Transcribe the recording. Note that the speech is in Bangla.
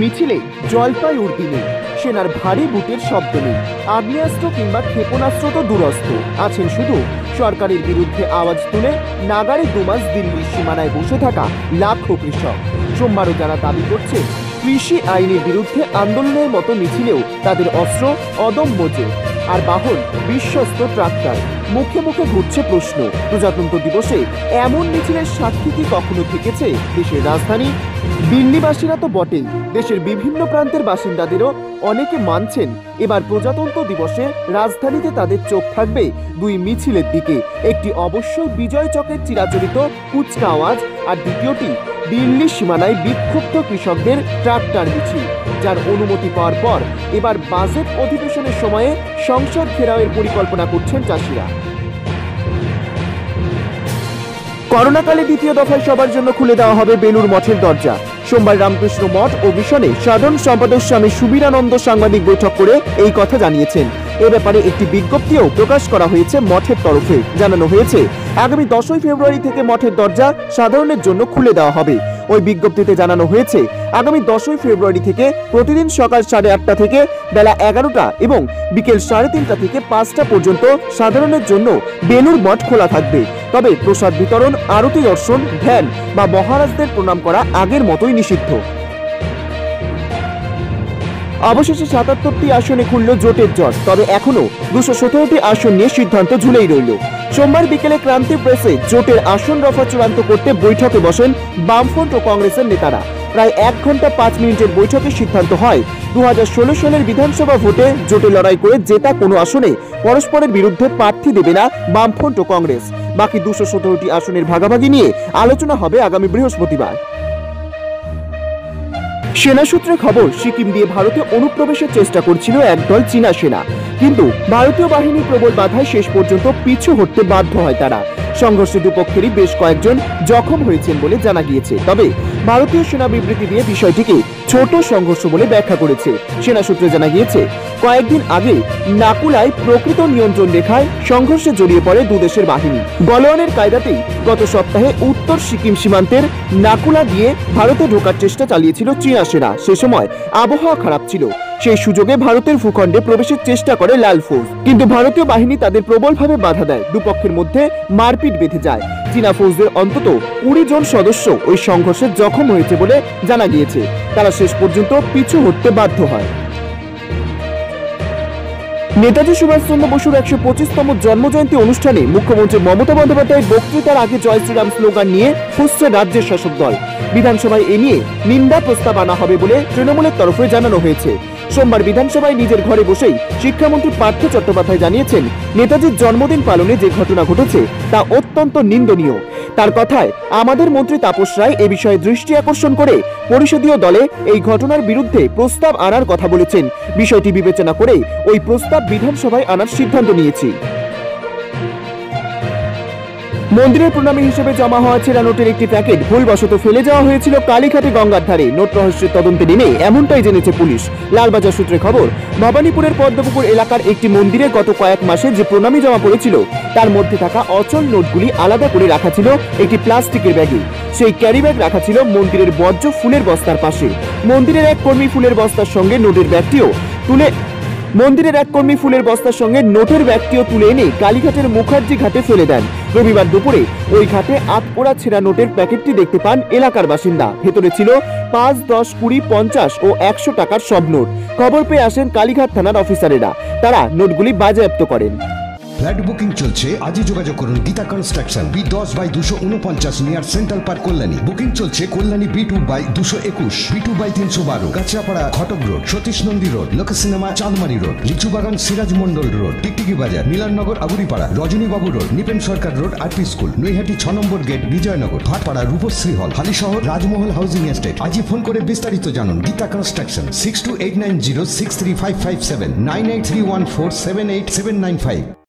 মিছিলে জলপাইগুড়ি নেই, সেনার ভারী বুটের শব্দ নেই, আগ্নেয়াস্ত্র কিংবা ক্ষেপণাস্ত্র তো দূরস্থ, আছেন শুধু সরকারের বিরুদ্ধে আওয়াজ তুলে নাগারে দুমাস দিল্লির সীমানায় বসে থাকা লাখো কৃষক। সোমবারও যারা দাবি করছে কৃষি আইনের বিরুদ্ধে আন্দোলনের মতো মিছিলেও তাদের অস্ত্র অদম্য জোর আর বাহন বিশ্বস্ত ট্রাক্টর। মুখে মুখে ঘুরছে প্রশ্ন, প্রজাতন্ত্র দিবসে এমন মিছিলের সাক্ষী কি কখনো থেকেছে দেশের রাজধানী? দিল্লিবাসীরা তো বটেই, দেশের বিভিন্ন প্রান্তের বাসিন্দাদেরও অনেকে মানছেন এবার প্রজাতন্ত্র দিবসে রাজধানীতে তাদের চোখ থাকবে দুই মিছিলের দিকে। একটি অবশ্যই বিজয় চকের চিরাচরিত কুচকাওয়াজ, আর দ্বিতীয়টি দিল্লি সীমানায় বিক্ষুব্ধ কৃষকদের ট্রাক্টর মিছিল, যার অনুমতি পাওয়ার পর এবার বাজেট অধিবেশনের সময়ে সংসদ ঘেরাওয়ের পরিকল্পনা করছেন চাষিরা। করোনাকালে দ্বিতীয় দফায় সবার জন্য খুলে দেওয়া হবে বেলুর মঠের দরজা। সোমবার রামকৃষ্ণ মঠ ও মিশনে সাধারণ সম্পাদক স্বামী সুবীরানন্দ সাংবাদিক বৈঠক করে এই কথা জানিয়েছেন। এ ব্যাপারে একটি বিজ্ঞপ্তিও প্রকাশ করা হয়েছে মঠের তরফে। জানানো হয়েছে আগামী 10ই ফেব্রুয়ারি থেকে মঠের দরজা সাধারণের জন্য খুলে দেওয়া হবে। ওই বিজ্ঞপ্তিতে জানানো হয়েছে আগামী 10ই ফেব্রুয়ারি থেকে প্রতিদিন সকাল 8:30 থেকে বেলা 11টা এবং বিকেল 3:30 থেকে 5টা পর্যন্ত সাধারণের জন্য বেলুর মঠ খোলা থাকবে। তবে প্রসাদ বিতরণ, আরতি দর্শন, ধ্যান বা মহারাজদের প্রণাম করা আগের মতোই নিষিদ্ধ। অবশেষে 77টি আসনে খুলল জোটের জট, তবে এখনো 217টি আসন নিয়ে সিদ্ধান্ত ঝুলেই রইল। সোমবার বিকেলে ক্রান্তি প্রেসে জোটের আসন রফা চূড়ান্ত করতে বৈঠকে বসেন বামফ্রন্ট ও কংগ্রেসের নেতারা। প্রায় 1 ঘন্টা 5 মিনিটের বৈঠকে সিদ্ধান্ত হয় 2016 সালের বিধানসভা ভোটে জোটে লড়াই করে জেতা কোনো আসনে পরস্পরের বিরুদ্ধে প্রার্থী দেবে না বামফ্রন্ট ও কংগ্রেস। বাকি 217টি আসনের ভাগাভাগি নিয়ে আলোচনা হবে আগামী বৃহস্পতিবার। সেনা সূত্রে খবর, সিকিম দিয়ে ভারতে অনুপ্রবেশের চেষ্টা করছিল একদল চীনা সেনা, কিন্তু ভারতীয় বাহিনী প্রবল বাধায় শেষ পর্যন্ত পিছু হটতে বাধ্য হয় তারা। সংঘর্ষে দুপক্ষেরই বেশ কয়েকজন জখম হয়েছেন বলে জানা গিয়েছে। তবে ভারতীয় সেনা বিবৃতি দিয়ে বিষয়টিকে ছোট সংঘর্ষ বলে ব্যাখ্যা করেছে। সেনা সূত্রে জানা গিয়েছে কয়েকদিন আগে নাকুলায় প্রকৃত নিয়ন্ত্রণ রেখায় সংঘর্ষে জড়িয়ে পড়ে দুদেশের বাহিনী। গলওয়ানের কায়দাতেই গত সপ্তাহে উত্তর সিকিম সীমান্তের নাকুলা দিয়ে ভারতে ঢোকার চেষ্টা চালিয়েছিল চীনা সেনা। সে সময় আবহাওয়া খারাপ ছিল, সেই সুযোগে ভারতের ভূখণ্ডে প্রবেশের চেষ্টা করে লাল ফৌজ, কিন্তু ভারতীয় বাহিনী তাদের প্রবলভাবে বাধা দেয়। দুপক্ষের মধ্যে মারপিট বেঁধে যায়। চীনা ফৌজদের অন্তত 20 জন সদস্য ওই সংঘর্ষে জখম হয়েছে বলে জানা গিয়েছে। তারা শেষ পর্যন্ত পিছু হটতে বাধ্য হয়। নেতাজি সুভাষচন্দ্র বসুর 125তম জন্মজয়ন্তী অনুষ্ঠানে মুখ্যমন্ত্রী মমতা বন্দ্যোপাধ্যায়ের বক্তৃতার আগে জয় শ্রীরাম স্লোগান নিয়ে ফুঁসছে রাজ্যের শাসক দল। বিধানসভায় এ নিয়ে নিন্দা প্রস্তাব আনা হবে বলে তৃণমূলের তরফে জানানো হয়েছে। সোমবার বিধানসভায় নিজের ঘরে বসেই শিক্ষামন্ত্রী পার্থ চট্টোপাধ্যায় জানিয়েছেন নেতাজির জন্মদিন পালনে যে ঘটনা ঘটেছে তা অত্যন্ত নিন্দনীয়। তার কথায় আমাদের মন্ত্রী তাপস রায় এ বিষয়ে দৃষ্টি আকর্ষণ করে পরিষদীয় দলে এই ঘটনার বিরুদ্ধে প্রস্তাব আনার কথা বলেছেন। বিষয়টি বিবেচনা করে ওই প্রস্তাব বিধানসভায় আনার সিদ্ধান্ত নিয়েছি। মন্দিরের প্রণামী হিসেবে জমা হওয়া ছেঁড়া নোটের একটি প্যাকেট ভুলবশত ফেলে যাওয়া হয়েছিল কালীঘাটে গঙ্গার ধারে। নোট রহস্যের তদন্তে নেমে এমনটাই জেনেছে পুলিশ। লালবাজার সূত্রে খবর, ভবানীপুরের পদ্মপুকুর এলাকার একটি মন্দিরে গত কয়েক মাসে যে প্রণামী জমা পড়েছিল তার মধ্যে থাকা অচল নোটগুলি আলাদা করে রাখা ছিল একটি প্লাস্টিকের ব্যাগে। সেই ক্যারি ব্যাগ রাখা ছিল মন্দিরের বর্জ্য ফুলের বস্তার পাশে। মন্দিরের এক কর্মী ফুলের বস্তার সঙ্গে নোটের ব্যাগটিও নোটের ব্যাগটিও তুলে এনে কালীঘাটের মুখার্জি ঘাটে ফেলে দেন। রবিবার দুপুরে ওই ঘাটে আটপোড়া ছেঁড়া নোটের প্যাকেটটি দেখতে পান এলাকার বাসিন্দা। ভেতরে ছিল 5, 10, 20, 50 ও 100 টাকার সব নোট। খবর পেয়ে আসেন কালীঘাট থানার অফিসারেরা। তারা নোটগুলি বাজেয়াপ্ত করেন। ফ্ল্যাট বুকিং চলছে, আজই যোগাযোগ করুন Geeta construction, B10/249 near central park, Kalyani. Booking চলছে Kalyani B2/221, B2/312, Kanchrapara Ghatak road, Satish Nandi road, Lok cinema Chandmari road, Lichubagan Siraj Mondal road, Tiktiki Bazar, Milannagar Aguripara, Rajanibabu road, Nipen Sarkar road, RP school, Naihati 6 number gate, Bijaynagar, Bhatpara, Rupashree hall, Halisahar, Rajmahal housing estate. আজই ফোন করে বিস্তারিত জানুন। গীতা কনস্ট্রাকশন, 6289063557, 9831478795।